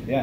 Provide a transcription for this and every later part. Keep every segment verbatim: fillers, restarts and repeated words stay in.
Ya.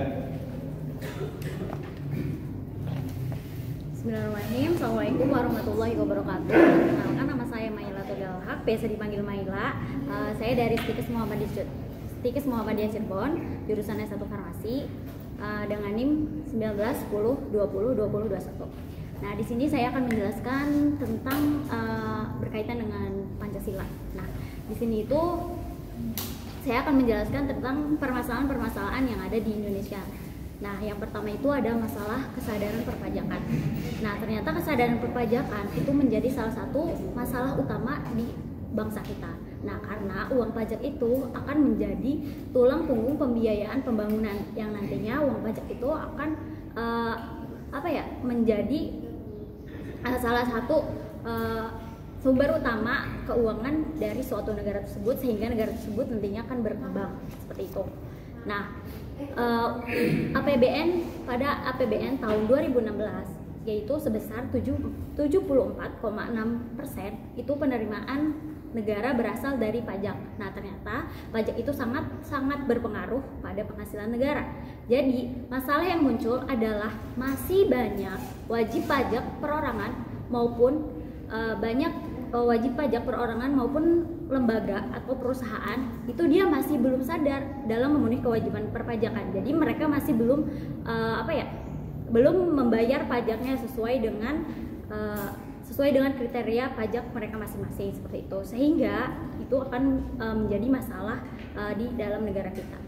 Bismillahirrahmanirrahim. Assalamualaikum warahmatullahi wabarakatuh. Perkenalkan, nama saya Maila Todalhak, biasa dipanggil Maila. Uh, saya dari Stikes Muhammadiyah Stikes Muhammadiyah Cirebon, jurusan S satu Farmasi, uh, dengan N I M sembilan belas sepuluh dua puluh dua puluh dua puluh satu. Nah, di sini saya akan menjelaskan tentang uh, berkaitan dengan Pancasila. Nah, di sini itu saya akan menjelaskan tentang permasalahan-permasalahan yang ada di Indonesia. Nah, yang pertama itu ada masalah kesadaran perpajakan. Nah, ternyata kesadaran perpajakan itu menjadi salah satu masalah utama di bangsa kita. Nah, karena uang pajak itu akan menjadi tulang punggung pembiayaan pembangunan, yang nantinya uang pajak itu akan uh, apa ya menjadi uh, salah satu uh, sumber utama keuangan dari suatu negara tersebut, sehingga negara tersebut nantinya akan berkembang seperti itu. Nah, Uh, A P B N pada A P B N tahun dua ribu enam belas yaitu sebesar tujuh puluh empat koma enam persen itu penerimaan negara berasal dari pajak. Nah, ternyata pajak itu sangat sangat berpengaruh pada penghasilan negara. Jadi, masalah yang muncul adalah masih banyak wajib pajak perorangan maupun uh, banyak wajib pajak perorangan maupun lembaga atau perusahaan itu dia masih belum sadar dalam memenuhi kewajiban perpajakan. Jadi mereka masih belum uh, apa ya belum membayar pajaknya sesuai dengan uh, sesuai dengan kriteria pajak mereka masing-masing seperti itu, sehingga itu akan uh, menjadi masalah uh, di dalam negara kita.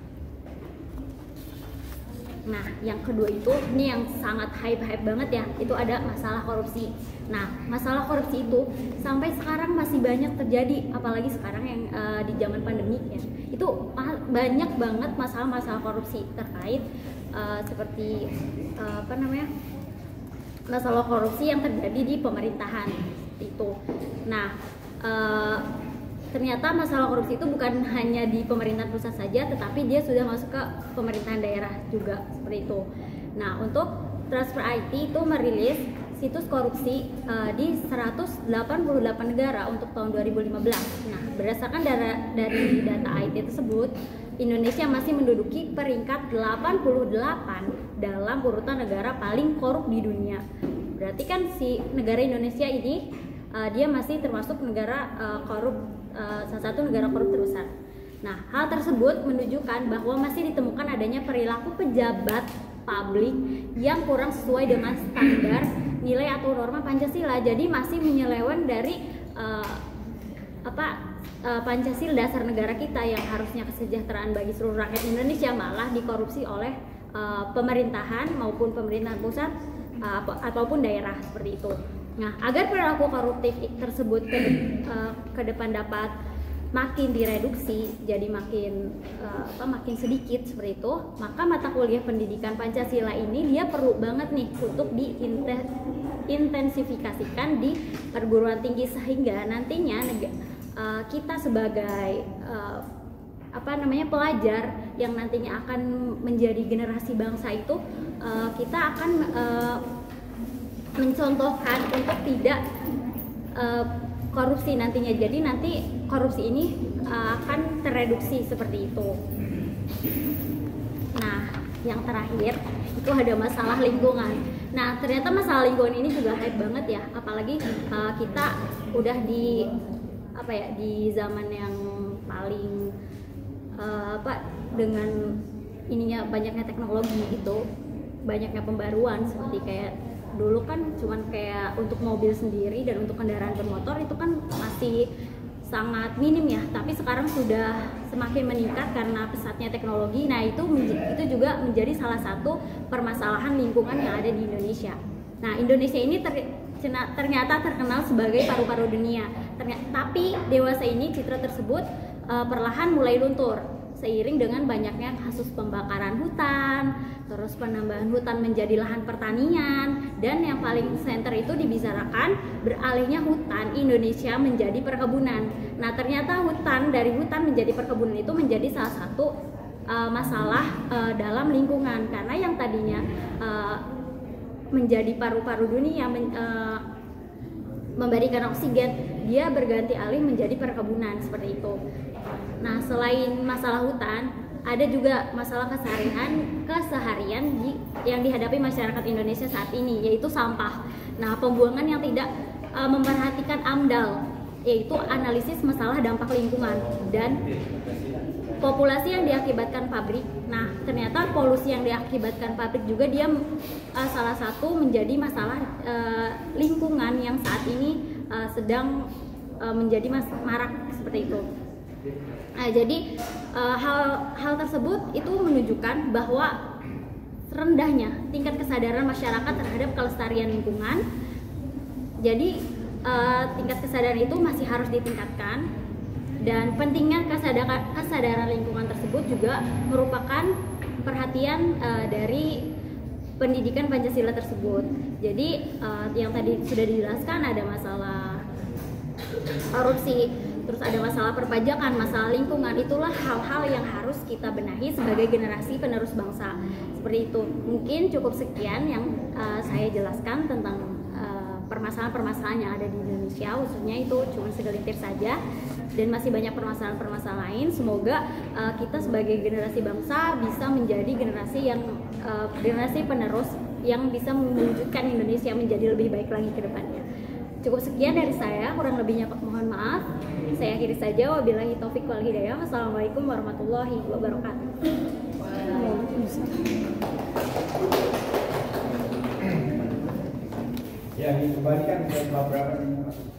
Nah, yang kedua itu, ini yang sangat hype-hype banget ya, itu ada masalah korupsi. Nah, masalah korupsi itu sampai sekarang masih banyak terjadi, apalagi sekarang yang uh, di zaman pandemi ya. Itu banyak banget masalah-masalah korupsi terkait uh, seperti uh, apa namanya? masalah korupsi yang terjadi di pemerintahan itu. Nah, uh, ternyata masalah korupsi itu bukan hanya di pemerintahan pusat saja, tetapi dia sudah masuk ke pemerintahan daerah juga seperti itu. Nah, untuk Transfer I T itu merilis situs korupsi uh, di seratus delapan puluh delapan negara untuk tahun dua ribu lima belas. Nah, berdasarkan dari, dari data I T tersebut, Indonesia masih menduduki peringkat delapan puluh delapan dalam urutan negara paling korup di dunia. Berarti kan si negara Indonesia ini uh, dia masih termasuk negara uh, korup, uh, salah satu negara korup terbesar. Nah, hal tersebut menunjukkan bahwa masih ditemukan adanya perilaku pejabat publik yang kurang sesuai dengan standar nilai atau norma Pancasila. Jadi masih menyeleweng dari uh, apa uh, Pancasila, dasar negara kita yang harusnya kesejahteraan bagi seluruh rakyat Indonesia, malah dikorupsi oleh uh, pemerintahan maupun pemerintahan pusat uh, ataupun daerah seperti itu. Nah, agar perilaku koruptif tersebut ke, uh, ke depan dapat makin direduksi, jadi makin uh, apa makin sedikit seperti itu, maka mata kuliah pendidikan Pancasila ini dia perlu banget nih untuk diintensifikasikan di perguruan tinggi, sehingga nantinya uh, kita sebagai uh, apa namanya pelajar yang nantinya akan menjadi generasi bangsa itu, uh, kita akan uh, mencontohkan untuk tidak uh, korupsi nantinya. Jadi nanti korupsi ini uh, akan tereduksi seperti itu. Nah, yang terakhir itu ada masalah lingkungan. Nah, ternyata masalah lingkungan ini juga hype banget ya, apalagi uh, kita udah di apa ya di zaman yang paling uh, apa dengan ininya banyaknya teknologi itu, banyaknya pembaruan seperti kayak dulu kan cuman kayak untuk mobil sendiri dan untuk kendaraan bermotor itu kan masih sangat minim ya, tapi sekarang sudah semakin meningkat karena pesatnya teknologi. Nah, itu itu juga menjadi salah satu permasalahan lingkungan yang ada di Indonesia. Nah, Indonesia ini ter, ternyata terkenal sebagai paru-paru dunia. Ternyata, tapi dewasa ini citra tersebut uh, perlahan mulai luntur seiring dengan banyaknya kasus pembakaran hutan, terus penambahan hutan menjadi lahan pertanian, dan yang paling center itu dibicarakan beralihnya hutan Indonesia menjadi perkebunan. Nah, ternyata hutan dari hutan menjadi perkebunan itu menjadi salah satu uh, masalah uh, dalam lingkungan, karena yang tadinya uh, menjadi paru-paru dunia men, uh, memberikan oksigen, dia berganti alih menjadi perkebunan seperti itu. Nah, selain masalah hutan, ada juga masalah keseharian keseharian di, yang dihadapi masyarakat Indonesia saat ini, yaitu sampah. Nah, pembuangan yang tidak uh, memperhatikan AMDAL, yaitu analisis masalah dampak lingkungan, dan populasi yang diakibatkan pabrik. Nah, ternyata polusi yang diakibatkan pabrik juga dia uh, salah satu menjadi masalah uh, lingkungan yang saat ini uh, sedang uh, menjadi mas marak seperti itu. Nah, jadi uh, hal hal tersebut itu menunjukkan bahwa rendahnya tingkat kesadaran masyarakat terhadap kelestarian lingkungan. Jadi uh, tingkat kesadaran itu masih harus ditingkatkan, dan pentingnya kesadaran kesadaran lingkungan tersebut juga merupakan perhatian uh, dari pendidikan Pancasila tersebut. Jadi uh, yang tadi sudah dijelaskan, ada masalah korupsi, terus ada masalah perpajakan, masalah lingkungan. Itulah hal-hal yang harus kita benahi sebagai generasi penerus bangsa. Seperti itu. Mungkin cukup sekian yang uh, saya jelaskan tentang uh, permasalahan-permasalahan yang ada di Indonesia, khususnya itu cuma segelintir saja, dan masih banyak permasalahan-permasalahan lain. Semoga uh, kita sebagai generasi bangsa bisa menjadi generasi yang uh, generasi penerus yang bisa mewujudkan Indonesia menjadi lebih baik lagi ke depannya. Cukup sekian dari saya, kurang lebihnya mohon maaf. Saya akhiri saja, wabillahi taufik wal hidayah. Wassalamualaikum warahmatullahi wabarakatuh. Ya, dikembalikan ke beberapa